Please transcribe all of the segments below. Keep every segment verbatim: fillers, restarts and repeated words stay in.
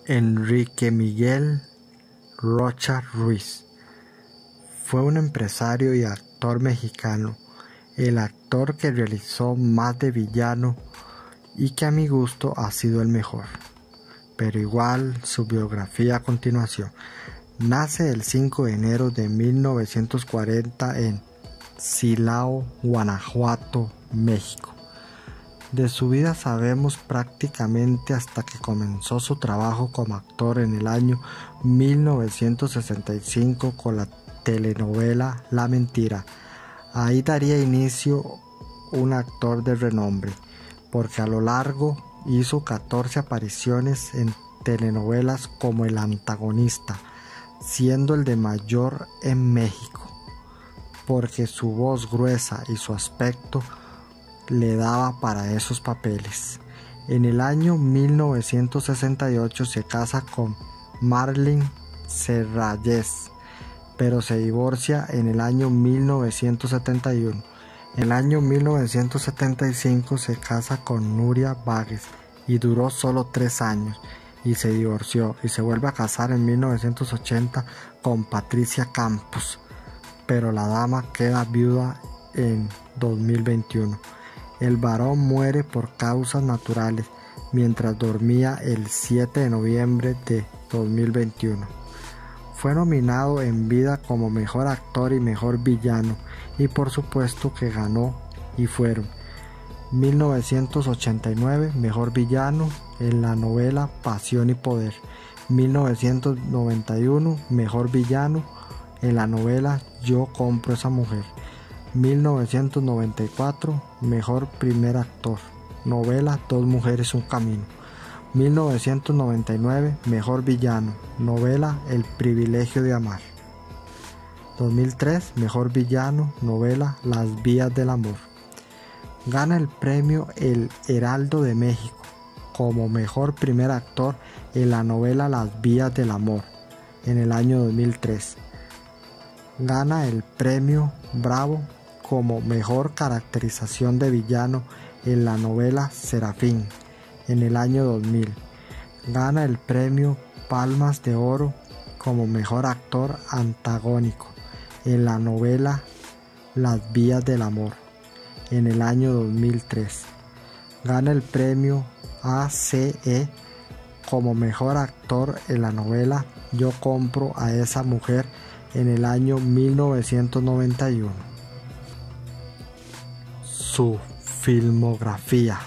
Enrique Miguel Rocha Ruiz fue un empresario y actor mexicano, el actor que realizó más de villano y que a mi gusto ha sido el mejor. Pero igual su biografía a continuación. Nace el cinco de enero de mil novecientos cuarenta en Silao, Guanajuato, México. De su vida sabemos prácticamente hasta que comenzó su trabajo como actor en el año mil novecientos sesenta y cinco con la telenovela La Mentira. Ahí daría inicio un actor de renombre, porque a lo largo hizo catorce apariciones en telenovelas como el antagonista, siendo el de mayor en México, porque su voz gruesa y su aspecto le daba para esos papeles. En el año mil novecientos sesenta y ocho se casa con Marlene Serrayes, pero se divorcia en el año mil novecientos setenta y uno. En el año mil novecientos setenta y cinco se casa con Nuria Váguez y duró solo tres años y se divorció, y se vuelve a casar en mil novecientos ochenta con Patricia Campos, pero la dama queda viuda en dos mil veintiuno. El varón muere por causas naturales mientras dormía el siete de noviembre de dos mil veintiuno. Fue nominado en vida como mejor actor y mejor villano, y por supuesto que ganó, y fueron: mil novecientos ochenta y nueve mejor villano en la novela Pasión y Poder, mil novecientos noventa y uno mejor villano en la novela Yo compro esa mujer, mil novecientos noventa y cuatro mejor primer actor, novela Dos mujeres un camino, mil novecientos noventa y nueve mejor villano, novela El privilegio de amar, dos mil tres mejor villano, novela Las vías del amor. Gana el premio El Heraldo de México como mejor primer actor en la novela Las vías del amor en el año dos mil tres. Gana el premio Bravo como mejor caracterización de villano en la novela Serafín en el año dos mil. Gana el premio Palmas de Oro como mejor actor antagónico en la novela Las vías del amor en el año dos mil tres. Gana el premio A C E como mejor actor en la novela Yo compro a esa mujer en el año mil novecientos noventa y uno. Su filmografía: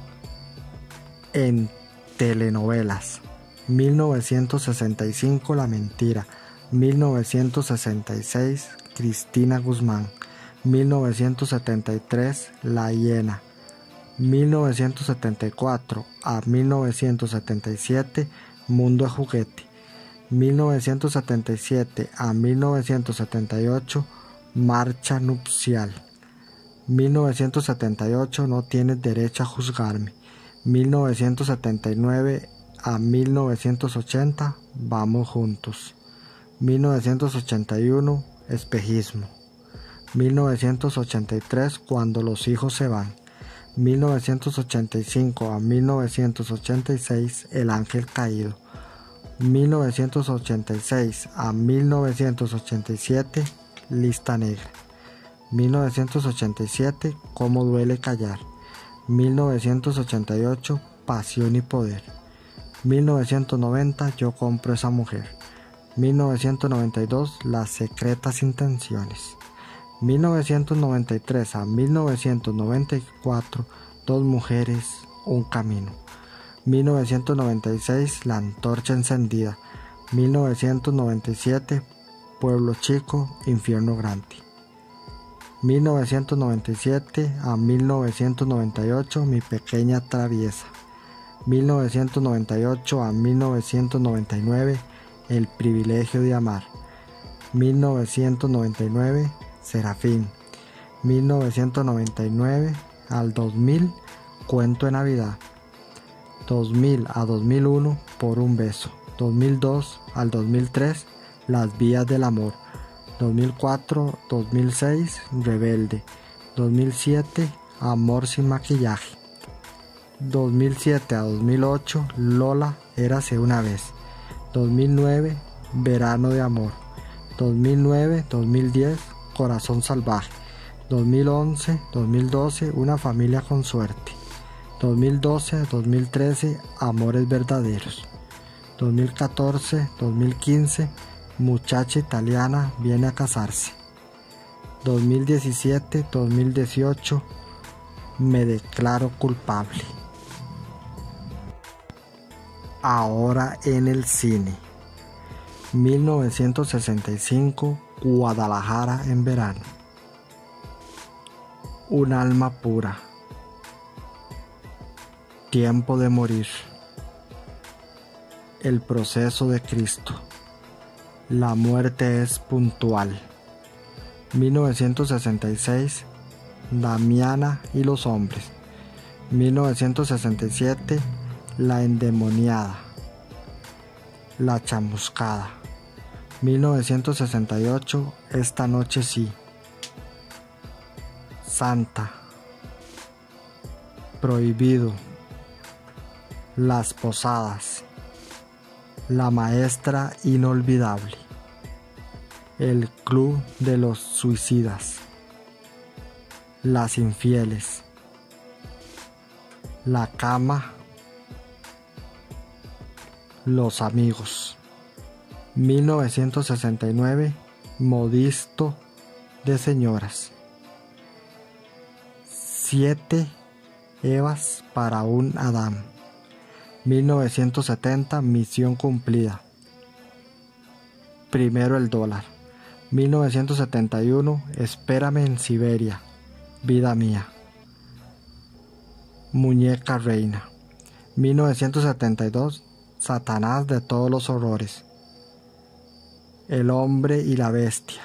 en telenovelas: mil novecientos sesenta y cinco La Mentira, mil novecientos sesenta y seis Cristina Guzmán, mil novecientos setenta y tres La Hiena, mil novecientos setenta y cuatro a mil novecientos setenta y siete Mundo de Juguete, mil novecientos setenta y siete a mil novecientos setenta y ocho Marcha Nupcial, mil novecientos setenta y ocho No tienes derecho a juzgarme, mil novecientos setenta y nueve a mil novecientos ochenta Vamos juntos, mil novecientos ochenta y uno Espejismo, mil novecientos ochenta y tres Cuando los hijos se van, mil novecientos ochenta y cinco a mil novecientos ochenta y seis El ángel caído, mil novecientos ochenta y seis a mil novecientos ochenta y siete Lista negra, mil novecientos ochenta y siete Cómo duele callar, mil novecientos ochenta y ocho Pasión y Poder, mil novecientos noventa Yo compro esa mujer, mil novecientos noventa y dos Las secretas intenciones, mil novecientos noventa y tres a mil novecientos noventa y cuatro Dos mujeres un camino, mil novecientos noventa y seis La antorcha encendida, mil novecientos noventa y siete Pueblo chico, infierno grande, mil novecientos noventa y siete a mil novecientos noventa y ocho Mi pequeña traviesa, mil novecientos noventa y ocho a mil novecientos noventa y nueve El privilegio de amar, mil novecientos noventa y nueve Serafín, mil novecientos noventa y nueve al dos mil Cuento de Navidad, dos mil a dos mil uno Por un beso, dos mil dos al dos mil tres Las vías del amor, dos mil cuatro a dos mil seis Rebelde, dos mil siete Amor sin maquillaje. dos mil siete a dos mil ocho, Lola, Érase una vez. dos mil nueve, Verano de amor. dos mil nueve a dos mil diez, Corazón salvaje. dos mil once a dos mil doce, Una familia con suerte. dos mil doce a dos mil trece, Amores verdaderos. dos mil catorce a dos mil quince, Muchacha italiana viene a casarse. dos mil diecisiete a dos mil dieciocho, Me declaro culpable. Ahora en el cine. mil novecientos sesenta y cinco, Guadalajara en verano. Un alma pura. Tiempo de morir. El proceso de Cristo. La muerte es puntual. mil novecientos sesenta y seis, Damiana y los hombres. mil novecientos sesenta y siete, La endemoniada. La chamuscada. mil novecientos sesenta y ocho, Esta noche sí. Santa. Prohibido. Las posadas. La maestra inolvidable. El club de los suicidas. Las infieles. La cama. Los amigos. mil novecientos sesenta y nueve, Modisto de señoras. Siete Evas para un Adán. mil novecientos setenta, Misión cumplida. Primero el dólar. mil novecientos setenta y uno, Espérame en Siberia, vida mía. Muñeca reina. mil novecientos setenta y dos, Satanás de todos los horrores. El hombre y la bestia.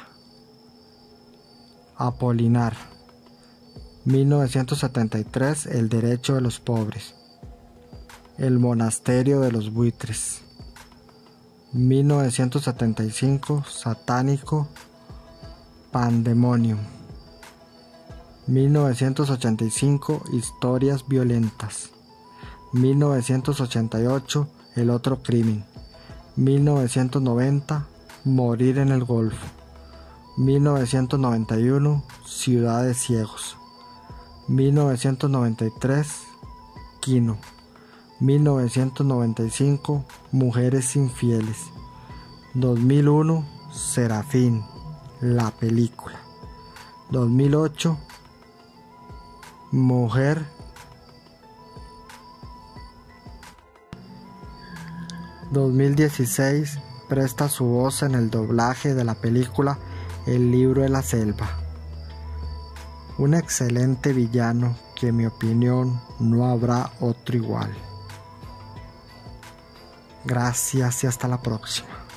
Apolinar. mil novecientos setenta y tres, El derecho de los pobres. El monasterio de los buitres. mil novecientos setenta y cinco, Satánico Pandemonium. mil novecientos ochenta y cinco, Historias violentas. mil novecientos ochenta y ocho, El otro crimen. mil novecientos noventa, Morir en el Golfo. mil novecientos noventa y uno, Ciudad de ciegos. mil novecientos noventa y tres, Quino. mil novecientos noventa y cinco, Mujeres infieles. dos mil uno, Serafín, la película. dos mil ocho, Mujer. dos mil dieciséis, presta su voz en el doblaje de la película El libro de la selva. Un excelente villano que en mi opinión no habrá otro igual. Gracias y hasta la próxima.